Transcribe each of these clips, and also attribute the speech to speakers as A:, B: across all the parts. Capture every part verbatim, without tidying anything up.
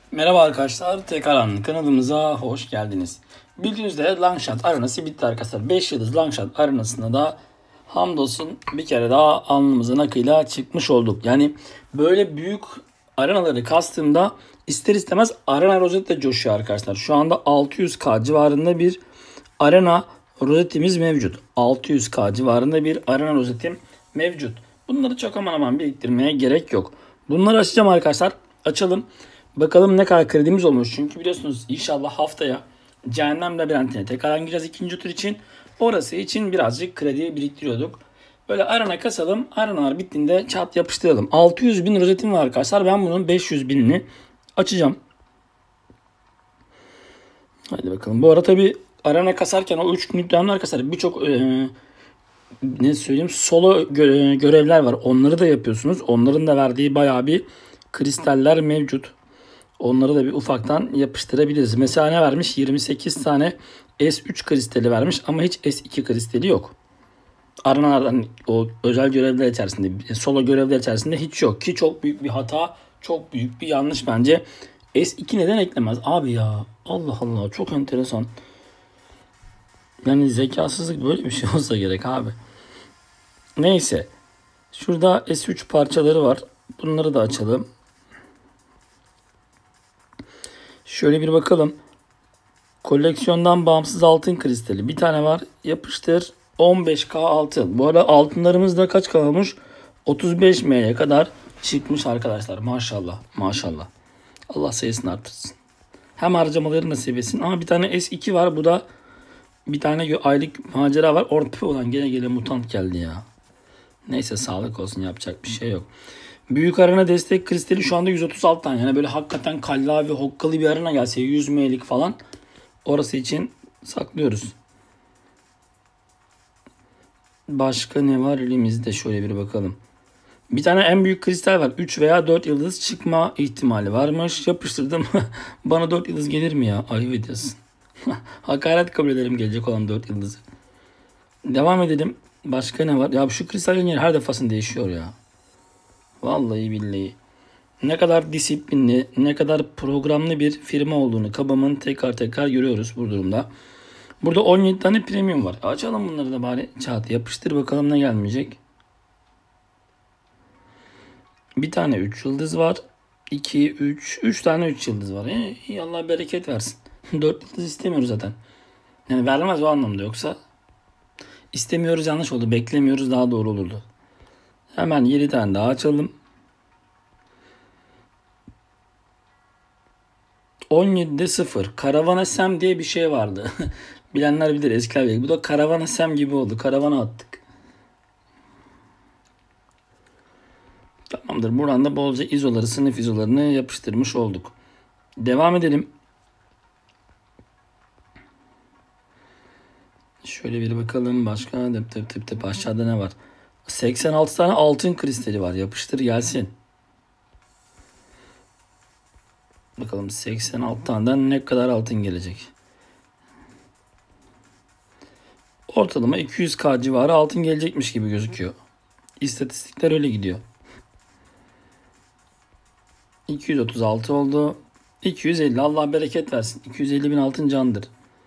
A: Merhaba arkadaşlar, tekrardan kanalımıza hoş geldiniz. Bildiğiniz üzere Longshot arenası bitti arkadaşlar. beş yıldız Longshot arenasında da hamdolsun bir kere daha alnımızın akıyla çıkmış olduk. Yani böyle büyük arenaları kastığımda ister istemez arena rozet de coşuyor arkadaşlar. Şu anda altı yüz K civarında bir arena rozetimiz mevcut. altı yüz K civarında bir arena rozetim mevcut. Bunları çok aman aman biriktirmeye gerek yok. Bunları açacağım arkadaşlar. Açalım. Bakalım ne kadar kredimiz olmuş. Çünkü biliyorsunuz inşallah haftaya Cehennem Labirentine tekrar gireceğiz ikinci tur için. Orası için birazcık kredi biriktiriyorduk. Böyle arena kasalım. Arenalar bittiğinde çat yapıştıralım. altı yüz bin rozetim var arkadaşlar. Ben bunun beş yüz binini açacağım. Hadi bakalım. Bu arada tabi arena kasarken o üç günlük dönemler kasar. Birçok e, ne söyleyeyim solo gö- görevler var. Onları da yapıyorsunuz. Onların da verdiği bayağı bir kristaller mevcut. Onları da bir ufaktan yapıştırabiliriz. Mesela ne vermiş? yirmi sekiz tane S üç kristali vermiş ama hiç S iki kristali yok. Arenalardan o özel görevler içerisinde, solo görevler içerisinde hiç yok. Ki çok büyük bir hata, çok büyük bir yanlış bence. S iki neden eklemez? Abi ya Allah Allah çok enteresan. Yani zekasızlık böyle bir şey olsa gerek abi. Neyse. Şurada S üç parçaları var. Bunları da açalım. Şöyle bir bakalım. Koleksiyondan bağımsız altın kristali. Bir tane var. Yapıştır. on beş K altın. Bu arada altınlarımız da kaç K olmuş? otuz beş M'ye kadar çıkmış arkadaşlar. Maşallah. Maşallah. Allah sayısını artırsın. Hem harcamaları nasip etsin. Ama bir tane S iki var. Bu da bir tane aylık macera var. Orta olan gene gele mutant geldi ya. Neyse sağlık olsun. Yapacak bir şey yok. Büyük arena destek kristali şu anda yüz otuz altı tane. Yani böyle hakikaten kallavi hokkalı bir arena gelse yüz M'lik falan. Orası için saklıyoruz. Başka ne var elimizde? Şöyle bir bakalım. Bir tane en büyük kristal var. üç veya dört yıldız çıkma ihtimali varmış. Yapıştırdım. Bana dört yıldız gelir mi ya? Ayıp ediyorsun. Hakaret kabul ederim gelecek olan dört yıldızı. Devam edelim. Başka ne var? Ya şu kristalin yeri her defasında değişiyor ya. Vallahi billahi. Ne kadar disiplinli, ne kadar programlı bir firma olduğunu kabamın tekrar tekrar görüyoruz bu durumda. Burada on yedi tane premium var. Açalım bunları da bari çat yapıştır bakalım ne gelmeyecek. Bir tane üç yıldız var. iki, üç, üç tane üç yıldız var. E, iyi Allah bereket versin. dört yıldız istemiyoruz zaten. Yani vermez o anlamda yoksa. İstemiyoruz yanlış oldu. Beklemiyoruz daha doğru olurdu. Hemen yedi tane daha açalım. on yedide sıfır. Karavana Sem diye bir şey vardı. Bilenler bilir eskiler bilir. Bu da Karavana Sem gibi oldu. Karavana attık. Tamamdır. Buradan da bolca izoları, sınıf izolarını yapıştırmış olduk. Devam edelim. Şöyle bir bakalım. Başka tıp tıp tıp tıp aşağıda ne var? seksen altı tane altın kristali var. Yapıştır gelsin. Bakalım seksen altı taneden ne kadar altın gelecek. Ortalama iki yüz K civarı altın gelecekmiş gibi gözüküyor. İstatistikler öyle gidiyor. iki yüz otuz altı oldu. iki yüz elli Allah bereket versin. iki yüz elli bin altın candır.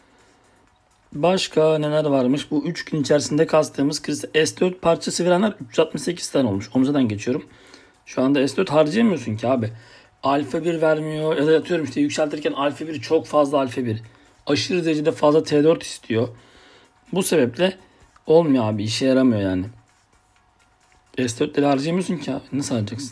A: Başka neler varmış? Bu üç gün içerisinde kastığımız kristal S dört parçası verenler üç yüz altmış sekiz tane olmuş. Omzadan geçiyorum. Şu anda S dört harcayamıyorsun ki abi. Alfa bir vermiyor ya da atıyorum işte yükseltirken alfa bir çok fazla alfa bir. Aşırı derecede fazla T dört istiyor. Bu sebeple olmuyor abi. İşe yaramıyor yani. S dörtleri harcayamıyorsun ki abi. Nasıl harcayacaksın?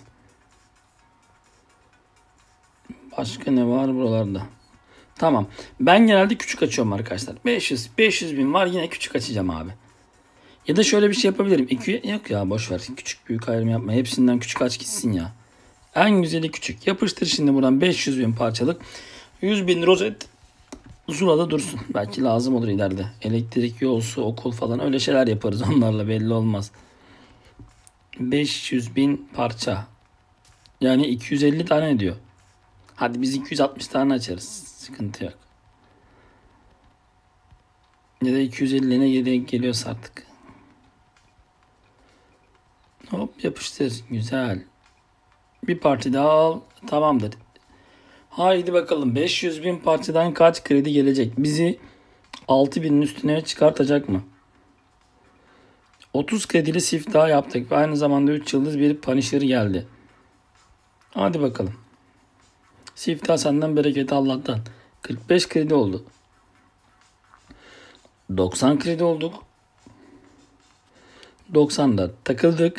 A: Başka ne var buralarda? Tamam. Ben genelde küçük açıyorum arkadaşlar. beş yüz beş yüz bin var yine küçük açacağım abi. Ya da şöyle bir şey yapabilirim. İki, yok ya boş ver. Küçük büyük ayrım yapma. Hepsinden küçük aç gitsin ya. En güzeli küçük. Yapıştır şimdi buradan beş yüz bin parçalık. yüz bin rozet Zula'da dursun. Belki lazım olur ileride. Elektrik, yol, su, okul falan öyle şeyler yaparız. Onlarla belli olmaz. beş yüz bin parça. Yani iki yüz elli tane ediyor. Hadi biz iki yüz altmış tane açarız. Sıkıntı yok. Ya da iki yüz elli ne denk geliyorsa artık. Hop yapıştır. Güzel. Bir parti daha al. Tamamdır. Haydi bakalım beş yüz bin parçadan kaç kredi gelecek? Bizi altı binin üstüne çıkartacak mı? otuz kredili siftah yaptık ve aynı zamanda üç yıldız bir Punisher geldi. Hadi bakalım. Siftah senden, bereketi Allah'tan. kırk beş kredi oldu. doksan kredi olduk. doksanda takıldık.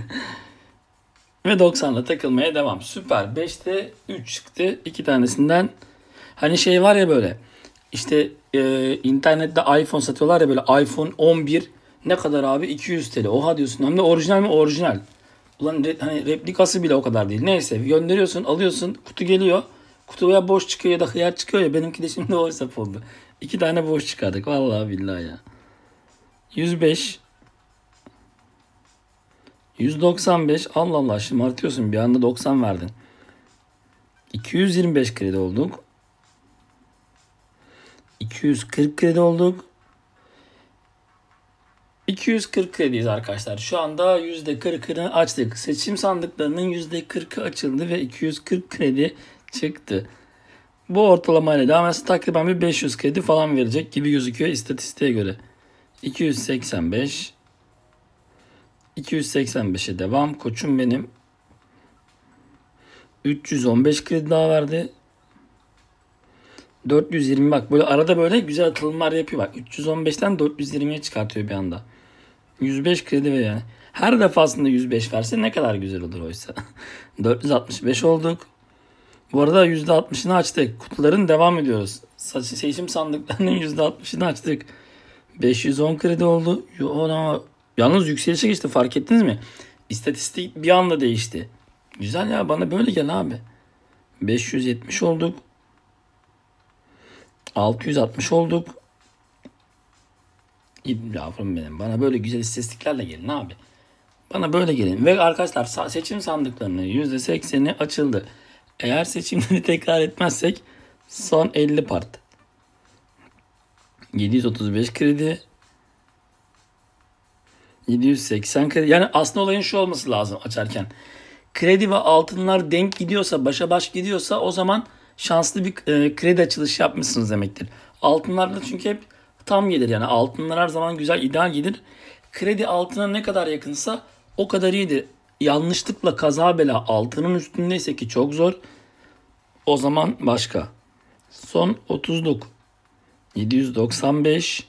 A: Ve doksanla takılmaya devam. Süper. beşte üç çıktı. iki tanesinden. Hani şey var ya böyle. İşte e, internette iPhone satıyorlar ya, böyle iPhone on bir ne kadar abi? iki yüz TL. Oha diyorsun. Hem de orijinal mi? Orijinal. Ulan re, hani replikası bile o kadar değil. Neyse, gönderiyorsun, alıyorsun. Kutu geliyor. Kutu ya boş çıkıyor ya da hıyar çıkıyor ya. Benimki de şimdi o hesap oldu. İki tane boş çıkardık. Vallahi billahi ya. yüz beş. yüz doksan beş. Allah Allah, şımartıyorsun. Bir anda doksan verdin. iki yüz yirmi beş kredi olduk. iki yüz kırk kredi olduk. iki yüz kırk krediyiz arkadaşlar. Şu anda yüzde kırkını açtık. Seçim sandıklarının yüzde kırkı açıldı ve iki yüz kırk kredi çıktı. Bu ortalamayla devam etse takriben bir beş yüz kredi falan verecek gibi gözüküyor istatistiğe göre. iki yüz seksen beş. iki yüz seksen beşe devam. Koçum benim. üç yüz on beş kredi daha verdi. dört yüz yirmi, bak böyle arada böyle güzel atılımlar yapıyor. Bak üç yüz on beşten dört yüz yirmiye çıkartıyor bir anda. yüz beş kredi ve yani. Her defasında yüz beş verse ne kadar güzel olur oysa. dört yüz altmış beş olduk. Bu arada yüzde altmışını açtık. Kutuların devam ediyoruz. Seçim sandıklarının yüzde altmışını açtık. beş yüz on kredi oldu. Yo, yalnız yükselişe geçti, fark ettiniz mi? İstatistik bir anda değişti. Güzel ya, bana böyle gel abi. beş yüz yetmiş olduk. altı yüz altmış olduk. Yavrum benim, bana böyle güzel istatistiklerle gelin abi. Bana böyle gelin. Ve arkadaşlar seçim sandıklarının yüzde sekseni açıldı. Eğer seçimleri tekrar etmezsek son elli part. yedi yüz otuz beş kredi. yedi yüz seksen kredi. Yani aslında olayın şu olması lazım açarken. Kredi ve altınlar denk gidiyorsa, başa baş gidiyorsa o zaman şanslı bir e, kredi açılışı yapmışsınız demektir. Altınlarda çünkü hep tam gelir, yani altınlar her zaman güzel, ideal gelir. Kredi altına ne kadar yakınsa o kadar iyidir. Yanlışlıkla kaza bela altının üstündeyse, ki çok zor, o zaman başka. Son otuzluk. yedi yüz doksan beş.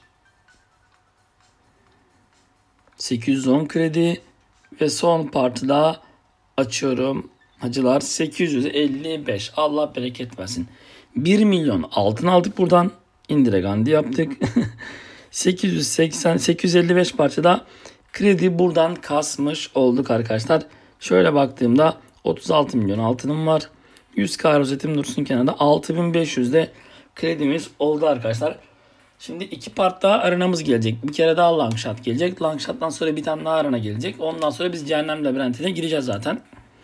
A: sekiz yüz on kredi ve son partı daha açıyorum. Hacılar sekiz yüz elli beş. Allah bereket versin. bir milyon altın aldık buradan. Indira Gandhi yaptık. sekiz yüz seksen sekiz yüz elli beş parçada kredi buradan kasmış olduk arkadaşlar. Şöyle baktığımda otuz altı milyon altınım var. yüz K rozetim dursun kenarda. altı bin beş yüzde kredimiz oldu arkadaşlar. Şimdi iki part daha arenamız gelecek. Bir kere daha long shot gelecek. Long shot'tan sonra bir tane daha arena gelecek. Ondan sonra biz cehennem labirentine gireceğiz zaten.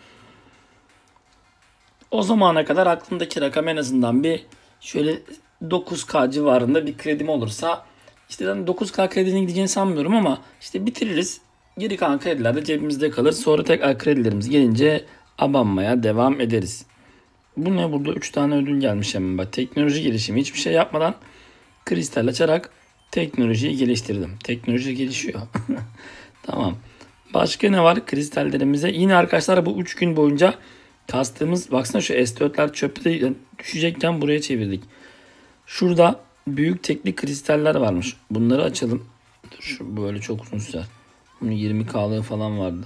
A: O zamana kadar aklımdaki rakam en azından bir şöyle dokuz K civarında bir kredim olursa, işte dokuz K kredinin gideceğini sanmıyorum ama işte bitiririz. Geri kalan krediler de cebimizde kalır. Sonra tekrar kredilerimiz gelince abanmaya devam ederiz. Bu ne, burada üç tane ödül gelmiş hemen. Bak, teknoloji gelişimi, hiçbir şey yapmadan kristal açarak teknolojiyi geliştirdim. Teknoloji gelişiyor. Tamam. Başka ne var kristallerimize? Yine arkadaşlar bu üç gün boyunca kastığımız, baksana şu S dörtler çöpte düşecekken buraya çevirdik. Şurada büyük tekli kristaller varmış. Bunları açalım. Dur, şu böyle çok uzun sürer. Bunun yirmi K'lığı falan vardı.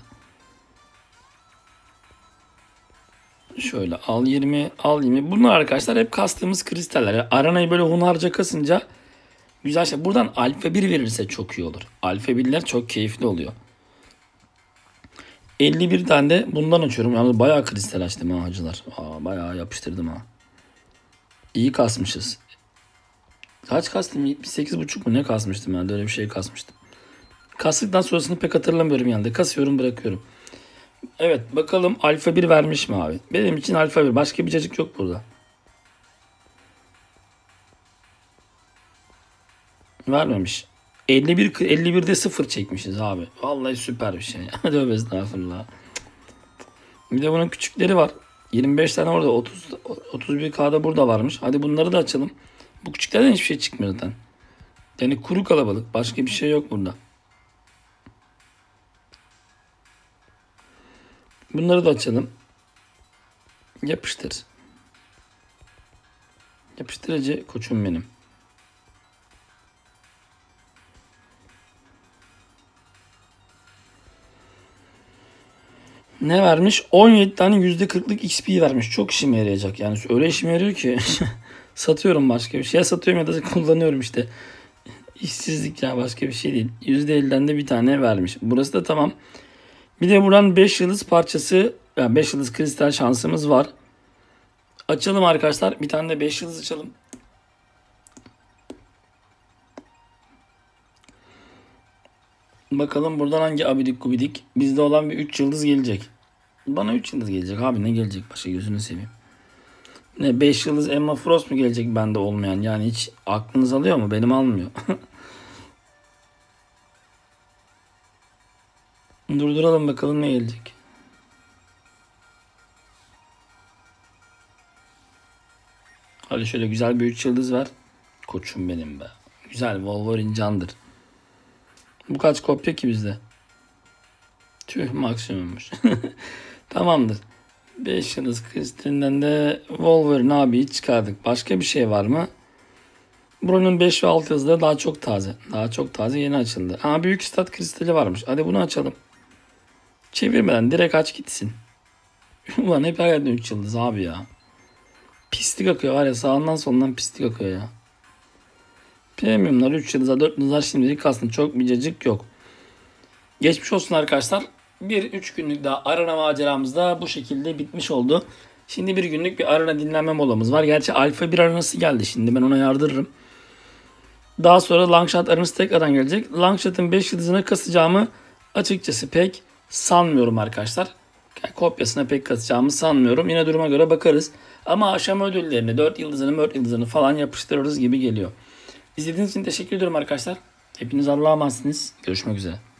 A: Şöyle al yirmi, al yirmi. Bunlar arkadaşlar hep kastığımız kristaller. Yani aranayı böyle hunharca kasınca güzel şey. Buradan alfa bir verirse çok iyi olur. Alfa birler çok keyifli oluyor. elli bir tane de bundan açıyorum. Yalnız bayağı kristal açtım ha hacılar. Aa, bayağı yapıştırdım ha. İyi kasmışız. Kaç kastım? yetmiş sekiz buçuk mu ne kasmıştım yani? Öyle bir şey kasmıştım. Kastıktan sonrasını pek hatırlamıyorum yani. Kasıyorum, bırakıyorum. Evet, bakalım alfa bir vermiş mi abi? Benim için alfa bir. Başka bir cacık yok burada. Vermemiş. elli bir elli birde sıfır çekmişiz abi. Vallahi süper bir şey. Tövbe estağfurullah. Bir de bunun küçükleri var. yirmi beş tane orada, otuz otuz bir K'da burada varmış. Hadi bunları da açalım. Bu küçüklerden hiçbir şey çıkmıyor zaten. Yani kuru kalabalık. Başka bir şey yok burada. Bunları da açalım. Yapıştır. Yapıştırıcı koçum benim. Ne vermiş? on yedi tane yüzde kırklık X P vermiş. Çok işime yarayacak. Yani öyle işime yarıyor ki. Satıyorum başka bir şey. Ya satıyorum ya da kullanıyorum işte. İşsizlik ya, başka bir şey değil. yüzde elliden de bir tane vermiş. Burası da tamam. Bir de buradan beş yıldız parçası, yani beş yıldız kristal şansımız var. Açalım arkadaşlar. Bir tane de beş yıldız açalım. Bakalım buradan hangi abidik gubidik. Bizde olan bir üç yıldız gelecek. Bana üç yıldız gelecek abi, ne gelecek başka, gözünü seveyim. Ne beş yıldız Emma Frost mu gelecek bende olmayan? Yani hiç aklınız alıyor mu? Benim almıyor. Durduralım bakalım ne gelecek. Hadi şöyle güzel bir üç yıldız ver. Koçum benim be. Güzel, Wolverine candır. Bu kaç kopya ki bizde? Tüh, maksimummuş. Tamamdır. beş yıldız kristalinden de Wolverine abiyi çıkardık. Başka bir şey var mı? Buranın beş ve altı yıldızları daha çok taze. Daha çok taze, yeni açıldı. Aa, büyük stat kristali varmış. Hadi bunu açalım. Çevirmeden direkt aç gitsin. Ulan hep her yerden üç yıldız abi ya. Pislik akıyor var ya, sağından solundan pislik akıyor ya. Premiumlar üç yıldıza dört yıldızlar şimdilik aslında çok bir cacık yok. Geçmiş olsun arkadaşlar. Bir üç günlük daha arena maceramız da bu şekilde bitmiş oldu. Şimdi bir günlük bir arena dinlenme molamız var. Gerçi alfa bir arenası geldi, şimdi ben ona yardırırım. Daha sonra Longshot arenası tekrardan gelecek. Longshot'ın beş yıldızını kasacağımı açıkçası pek sanmıyorum arkadaşlar. Yani kopyasına pek kasacağımı sanmıyorum. Yine duruma göre bakarız. Ama aşama ödüllerini dört yıldızını dört yıldızını falan yapıştırırız gibi geliyor. İzlediğiniz için teşekkür ediyorum arkadaşlar. Hepiniz Allah'a emanetsiniz. Görüşmek üzere.